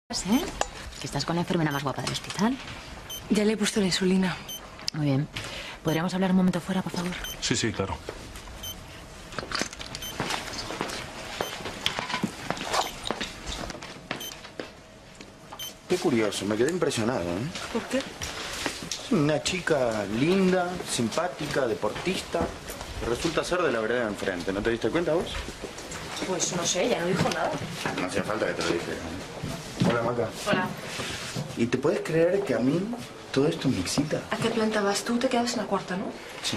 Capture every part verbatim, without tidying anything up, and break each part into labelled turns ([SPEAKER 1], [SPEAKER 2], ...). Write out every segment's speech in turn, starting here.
[SPEAKER 1] ¿Eh? Que estás con la enfermera más guapa del hospital.
[SPEAKER 2] Ya le he puesto la insulina.
[SPEAKER 1] Muy bien. ¿Podríamos hablar un momento fuera, por favor?
[SPEAKER 3] Sí, sí, claro.
[SPEAKER 4] Qué curioso, me quedé impresionado, ¿eh?
[SPEAKER 2] ¿Por qué?
[SPEAKER 4] Una chica linda, simpática, deportista. Resulta ser de la vereda de enfrente. ¿No te diste cuenta vos?
[SPEAKER 2] Pues no sé, ya no dijo nada.
[SPEAKER 4] No hacía falta que te lo dijera. Hola, Maca.
[SPEAKER 2] Hola.
[SPEAKER 4] ¿Y te puedes creer que a mí todo esto me excita?
[SPEAKER 2] ¿A qué planta vas tú? Te quedas en la cuarta, ¿no?
[SPEAKER 4] Sí.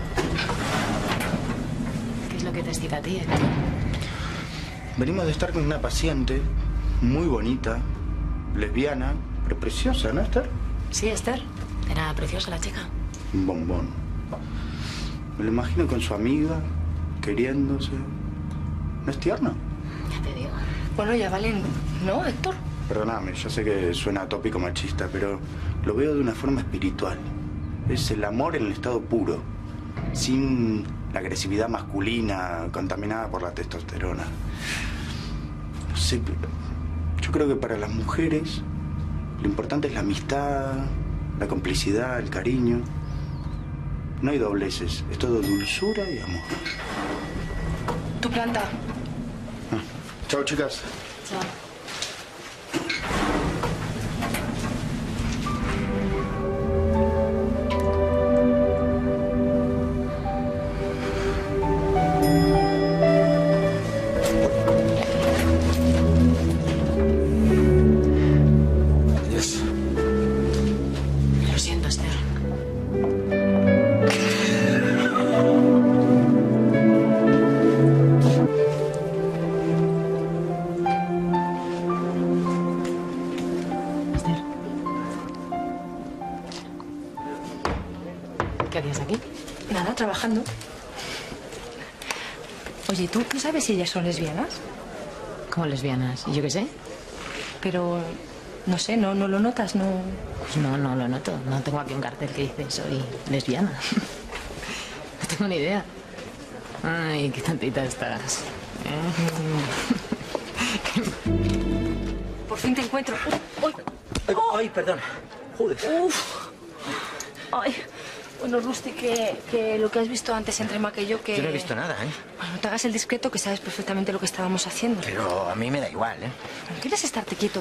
[SPEAKER 1] ¿Qué es lo que te excita a ti, eh?
[SPEAKER 4] Venimos de estar con una paciente muy bonita, lesbiana, pero preciosa, ¿no, Esther?
[SPEAKER 1] Sí, Esther. Era preciosa la chica.
[SPEAKER 4] Un bombón. Me lo imagino con su amiga, queriéndose. ¿No es tierno?
[SPEAKER 1] Ya te digo.
[SPEAKER 2] Bueno, ya valen, ¿no, Héctor?
[SPEAKER 4] Perdóname, yo sé que suena tópico machista, pero lo veo de una forma espiritual. Es el amor en el estado puro, sin la agresividad masculina contaminada por la testosterona. No sé, yo creo que para las mujeres lo importante es la amistad, la complicidad, el cariño. No hay dobleces, es todo dulzura y amor.
[SPEAKER 2] Tu planta.
[SPEAKER 4] Ah. Chao, chicas.
[SPEAKER 1] Chao.
[SPEAKER 4] Adiós.
[SPEAKER 1] Lo siento, Esther. Esther. ¿Qué hacías aquí?
[SPEAKER 2] Nada, trabajando. Oye, ¿tú, ¿tú sabes si ellas son lesbianas?
[SPEAKER 1] ¿Cómo lesbianas? ¿Y yo qué sé?
[SPEAKER 2] Pero, no sé, no, no lo notas, no...
[SPEAKER 1] Pues no, no lo noto. No tengo aquí un cartel que dice soy lesbiana. No tengo ni idea. Ay, qué tantita estás.
[SPEAKER 2] Por fin te encuentro. ¡Uy!
[SPEAKER 5] Ay, ay, perdón. Joder.
[SPEAKER 2] ¡Uf! ¡Ay! Bueno, Rusty, que, que lo que has visto antes entre Maca y yo, que...
[SPEAKER 5] Yo no he visto nada, ¿eh?
[SPEAKER 2] Bueno, te hagas el discreto, que sabes perfectamente lo que estábamos haciendo.
[SPEAKER 5] Pero a mí me da igual, ¿eh?
[SPEAKER 2] Bueno, ¿quieres estarte quieto?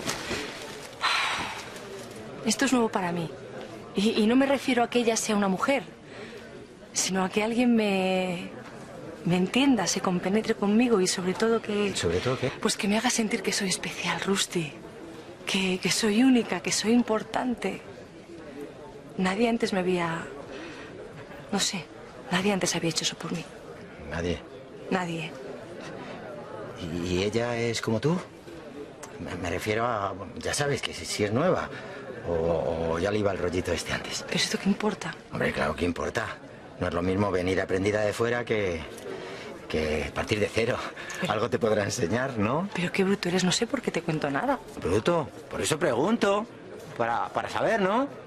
[SPEAKER 2] Esto es nuevo para mí. Y, y no me refiero a que ella sea una mujer, sino a que alguien me... me entienda, se compenetre conmigo y sobre todo que...
[SPEAKER 5] ¿Sobre todo qué?
[SPEAKER 2] Pues que me haga sentir que soy especial, Rusty. Que, que soy única, que soy importante. Nadie antes me había... No sé, nadie antes había hecho eso por mí.
[SPEAKER 5] Nadie.
[SPEAKER 2] Nadie.
[SPEAKER 5] ¿Y, y ella es como tú? Me, me refiero a... Ya sabes, que si, si es nueva. O, o ya le iba el rollito este antes.
[SPEAKER 2] ¿Pero esto qué importa?
[SPEAKER 5] Hombre, claro que importa. No es lo mismo venir aprendida de fuera que... que partir de cero.
[SPEAKER 2] Pero...
[SPEAKER 5] Algo te podrá enseñar, ¿no?
[SPEAKER 2] Pero qué bruto eres, no sé por qué te cuento nada.
[SPEAKER 5] Bruto. Por eso pregunto. Para, para saber, ¿no?